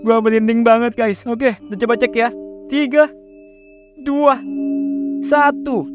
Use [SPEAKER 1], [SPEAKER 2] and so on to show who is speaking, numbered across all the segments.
[SPEAKER 1] Gua merinding banget guys. Oke, kita coba cek ya. 3, 2, 1.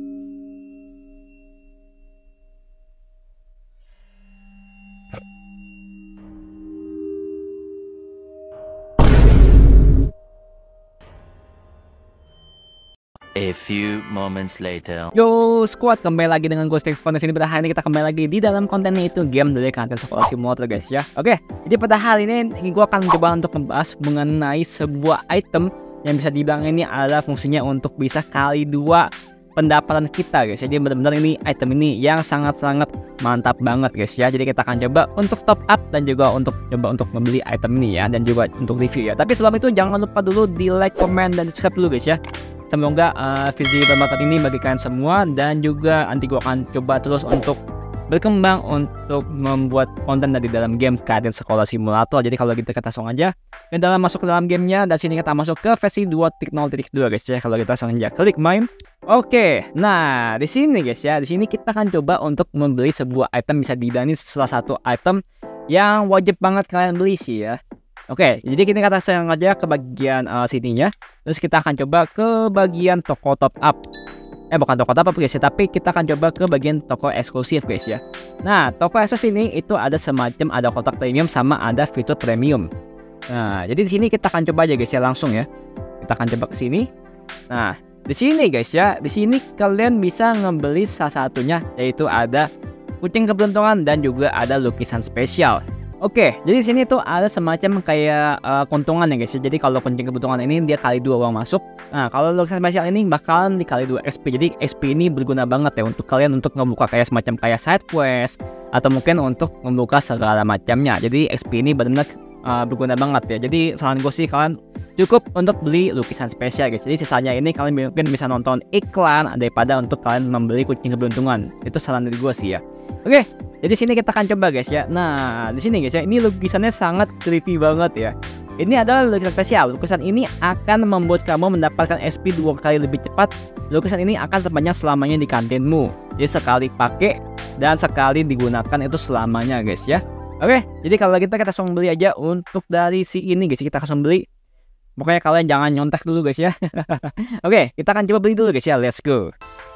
[SPEAKER 2] A few moments later.
[SPEAKER 1] Yo squad, kembali lagi dengan gue Stefan. Di sini pada hari ini kita kembali lagi di dalam kontennya itu game dari kantin sekolah simulator guys ya. Oke, jadi pada hari ini gue akan coba untuk membahas mengenai sebuah item yang bisa dibilang ini adalah fungsinya untuk bisa kali 2 pendapatan kita guys. Jadi benar-benar ini item ini yang sangat-sangat mantap banget guys ya. Jadi kita akan coba untuk top up dan juga untuk coba untuk membeli item ini ya, dan juga untuk review ya. Tapi sebelum itu jangan lupa dulu di like, comment, dan subscribe dulu guys ya. Semoga video bermanfaat ini bagi kalian semua, dan juga nanti gue akan coba terus untuk berkembang untuk membuat konten dari dalam game kantin sekolah simulator. Jadi kalau gitu kita langsung aja masuk ke dalam gamenya, dan sini kita masuk ke versi 2.0.2 guys ya. Kalau kita langsung aja klik main. Oke, nah di sini guys ya, di sini kita akan coba untuk membeli sebuah item, bisa dibilang ini salah satu item yang wajib banget kalian beli sih ya. Oke, jadi kita langsung aja ke bagian sininya. Terus kita akan coba ke bagian toko top up. Bukan toko top up guys ya, tapi kita akan coba ke bagian toko eksklusif guys ya. Nah, toko eksklusif ini itu ada semacam ada kotak premium sama ada fitur premium. Nah, jadi di sini kita akan coba aja guys ya, langsung ya. Kita akan coba ke sini. Nah, di sini guys ya, di sini kalian bisa membeli salah satunya, yaitu ada kucing keberuntungan dan juga ada lukisan spesial. Oke, jadi di sini tuh ada semacam kayak keuntungan ya guys. Jadi kalau kucing kebutuhan ini dia kali 2 uang masuk. Nah, kalau lukisan spesial ini bakalan dikali 2 XP. Jadi XP ini berguna banget ya untuk kalian untuk membuka kayak semacam kayak side quest atau mungkin untuk membuka segala macamnya. Jadi XP ini benar-benar berguna banget ya. Jadi saran gue sih kalian cukup untuk beli lukisan spesial guys. Jadi sisanya ini kalian mungkin bisa nonton iklan daripada untuk kalian membeli kucing keberuntungan. Itu saran dari gue sih ya. Oke, jadi sini kita akan coba guys ya. Nah, di sini guys ya, ini lukisannya sangat creepy banget ya. Ini adalah lukisan spesial. Lukisan ini akan membuat kamu mendapatkan SP 2 kali lebih cepat. Lukisan ini akan terpanjang selamanya di kantinmu. Jadi sekali pakai dan sekali digunakan itu selamanya guys ya. Oke, jadi kalau kita langsung beli aja untuk dari si ini guys. Kita langsung beli. Pokoknya kalian jangan nyontek dulu guys ya. Oke, kita akan coba beli dulu guys ya. Let's go.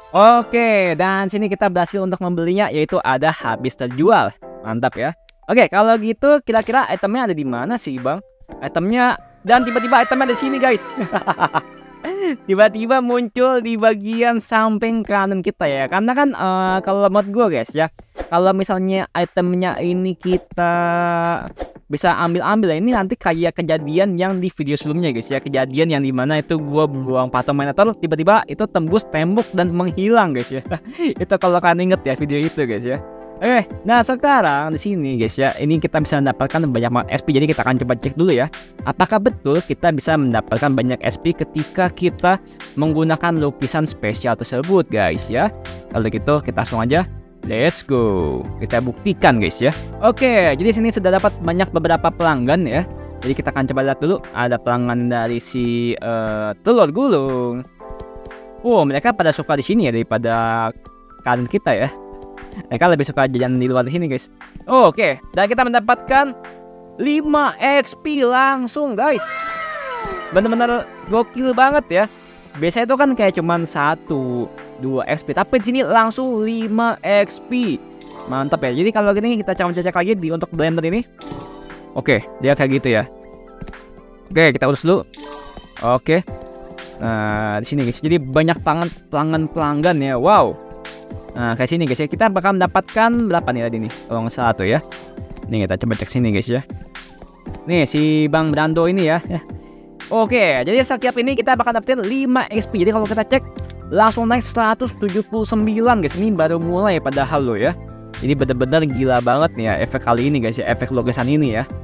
[SPEAKER 1] Oke, dan sini kita berhasil untuk membelinya, yaitu ada habis terjual. Mantap ya. Oke, kalau gitu kira-kira itemnya ada di mana sih bang? Itemnya, dan tiba-tiba itemnya ada di sini guys. Tiba-tiba muncul di bagian samping kanan kita ya. Karena kan kalau menurut gue guys ya, kalau misalnya itemnya ini kita bisa ambil ya, ini nanti kayak kejadian yang di video sebelumnya guys ya. Kejadian yang dimana itu gua buang patometer, tiba-tiba itu tembus tembok dan menghilang guys ya. Itu kalau kalian inget ya video itu guys ya. Nah sekarang di sini guys ya, ini kita bisa mendapatkan banyak banget SP. Jadi kita akan coba cek dulu ya, apakah betul kita bisa mendapatkan banyak SP ketika kita menggunakan lukisan spesial tersebut guys ya. Kalau gitu kita langsung aja, let's go. Kita buktikan guys ya. Oke, jadi sini sudah dapat banyak beberapa pelanggan ya. Jadi kita akan coba lihat dulu, ada pelanggan dari si telur gulung. Mereka pada suka di sini ya daripada kanan kita ya. Mereka lebih suka jajan di luar di sini guys. Oke, dan kita mendapatkan 5 XP langsung guys. Bener-bener gokil banget ya. Biasanya itu kan kayak cuman 1-2 XP, tapi di sini langsung 5 XP. Mantap ya. Jadi kalau gini kita cek lagi di untuk blender ini. Oke, dia kayak gitu ya. Oke, kita urus dulu. Oke. Nah, di sini guys. Jadi banyak pelanggan ya. Wow. Nah, kayak sini guys ya. Kita bakal mendapatkan berapa nih tadi nih? Kalau nggak salah tuh ya. Nih kita coba cek sini guys ya. Nih si Bang Brando ini ya. Oke, jadi setiap ini kita bakal dapetin 5 XP. Jadi kalau kita cek langsung naik 179 guys. Ini baru mulai padahal loh ya. Jadi bener-bener gila banget nih ya efek kali ini guys ya, efek lukisan ini ya.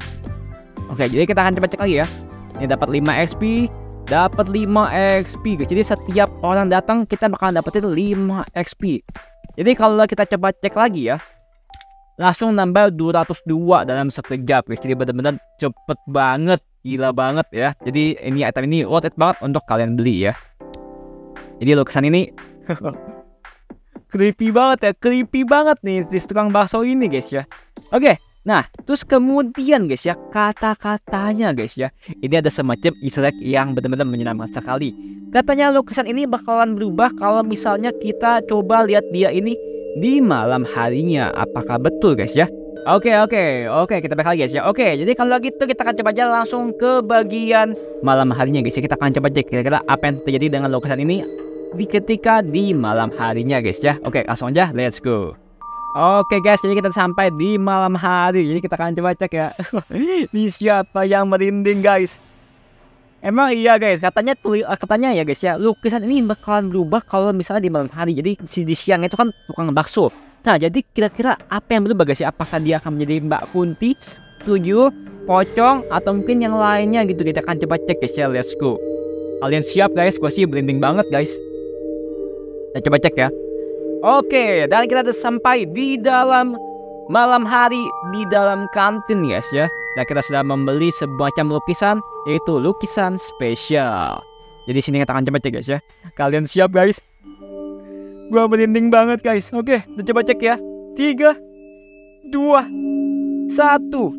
[SPEAKER 1] Oke, jadi kita akan coba cek lagi ya. Ini dapat 5 XP, dapat 5 XP guys. Jadi setiap orang datang kita bakal dapetin 5 XP. Jadi kalau kita coba cek lagi ya, langsung nambah 202 dalam sekejap guys. Jadi bener-bener cepet banget. Gila banget ya. Jadi ini item ini worth it banget untuk kalian beli ya. Jadi lukisan ini creepy banget ya. Creepy banget nih di tukang bakso ini guys ya. Oke, Nah, terus kemudian guys ya, kata-katanya guys ya, ini ada semacam easter egg yang benar-benar menyenangkan sekali. Katanya lukisan ini bakalan berubah kalau misalnya kita coba lihat dia ini di malam harinya. Apakah betul guys ya? Oke, kita balik lagi guys ya. Oke, jadi kalau gitu kita akan coba aja langsung ke bagian malam harinya guys ya. Kita akan coba cek kira-kira apa yang terjadi dengan lukisan ini ketika di malam harinya guys ya. Oke, langsung aja, let's go. Oke guys, jadi kita sampai di malam hari. Jadi kita akan coba cek ya. Ini siapa yang merinding guys? Emang iya guys, katanya ya guys ya, lukisan ini bakalan berubah kalau misalnya di malam hari. Jadi di siang itu kan tukang bakso. Nah, jadi kira-kira apa yang berubah guys ya? Apakah dia akan menjadi Mbak Kunti, Tuyul, Pocong, atau mungkin yang lainnya gitu. Kita akan coba cek guys ya, let's go. Kalian siap guys? Gue sih merinding banget guys. Kita coba cek ya. Oke, dan kita udah sampai di dalam malam hari di dalam kantin guys ya. Dan kita sudah membeli sebuah macam lukisan, yaitu lukisan spesial. Jadi sini kita akan coba cek guys ya. Kalian siap guys? Gua merinding banget guys. Oke, kita coba cek ya. 3, 2, 1.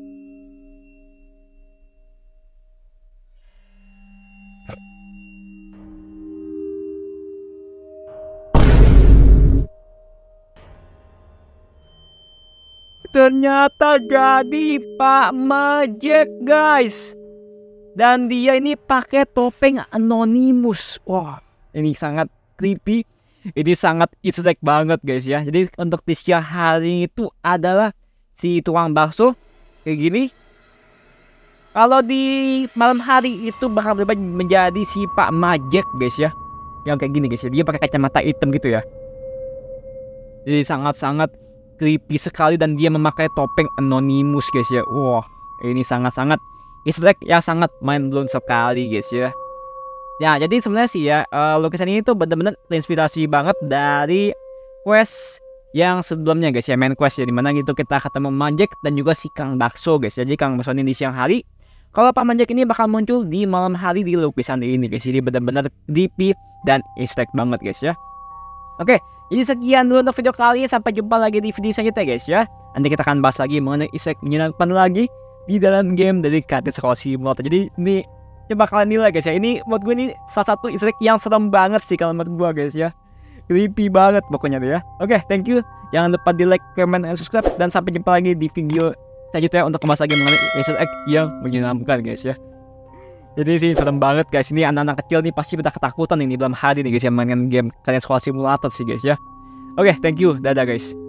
[SPEAKER 1] Ternyata jadi Pak Majek guys. Dan dia ini pakai topeng Anonymous. Wah, ini sangat creepy. Ini sangat easter egg banget guys ya. Jadi untuk di siang hari itu adalah si tukang bakso kayak gini. Kalau di malam hari itu bakal berubah menjadi si Pak Majek guys ya. Yang kayak gini guys ya. Dia pakai kacamata hitam gitu ya. Jadi sangat-sangat creepy sekali dan dia memakai topeng Anonymous guys ya. Wah, ini sangat-sangat easter egg yang sangat mind blown sekali guys ya. Ya, jadi sebenarnya sih ya, lukisan ini tuh benar-benar terinspirasi banget dari quest yang sebelumnya guys ya, main quest ya, dimana gitu kita ketemu Majek dan juga si Kang Bakso guys ya. Jadi Kang Bakso ini di siang hari, kalau Pak Majek ini bakal muncul di malam hari di lukisan ini guys. Jadi benar-benar creepy dan easter egg banget guys ya. Oke, jadi sekian dulu untuk video kali ini. Sampai jumpa lagi di video selanjutnya guys ya. Nanti kita akan bahas lagi mengenai easter egg menyenangkan lagi di dalam game dari Kantin Sekolah Simulator. Jadi ini coba kalian nilai guys ya. Ini menurut gue ini salah satu easter egg yang serem banget sih kalau menurut gue guys ya. Creepy banget pokoknya tuh ya. Oke, thank you. Jangan lupa di like, comment, dan subscribe. Dan sampai jumpa lagi di video selanjutnya untuk membahas lagi mengenai easter egg yang menyenangkan guys ya. Jadi sih serem banget guys. Ini anak-anak kecil nih pasti udah ketakutan ini dalam hari nih guys ya, mainan game Kalian Sekolah Simulator sih guys ya. Oke, thank you. Dadah guys.